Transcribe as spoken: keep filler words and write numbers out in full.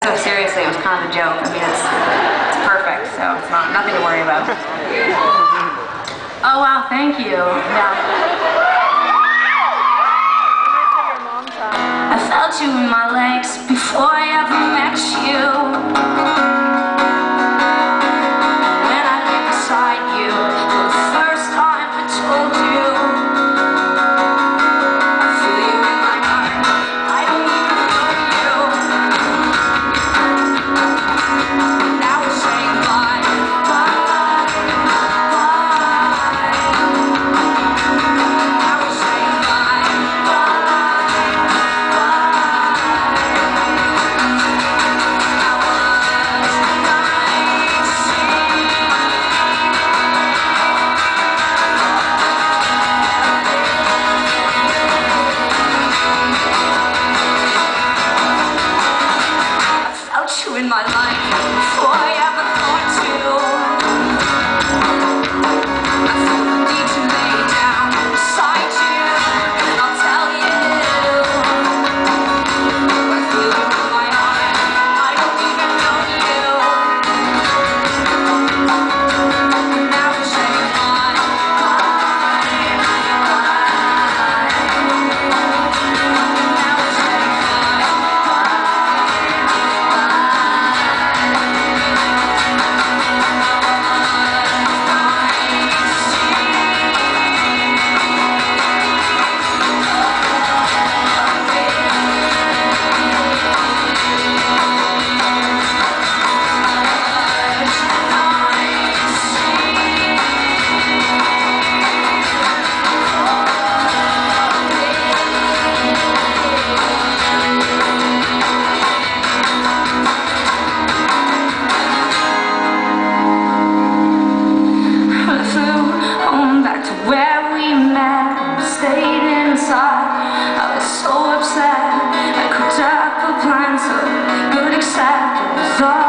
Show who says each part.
Speaker 1: So seriously, it was kind of a joke. I mean, it's, it's perfect, so it's not nothing to worry about. Oh wow, thank you. Yeah. I felt you in my legs before I ever met you. When I lay beside you for the first time, I told you I feel you in my heart. I don't even know you. Now we're saying bye, bye, bye. Now we're saying bye, bye. In my life before I ever thought to. I feel the need to lay down beside you, and I'll tell you I feel you in my heart. I don't even know you. Now we're saying bye, bye, bye. Now we're saying bye, bye. Where we met, stayed inside. I was so upset, I cooked up a plan so good, except it was all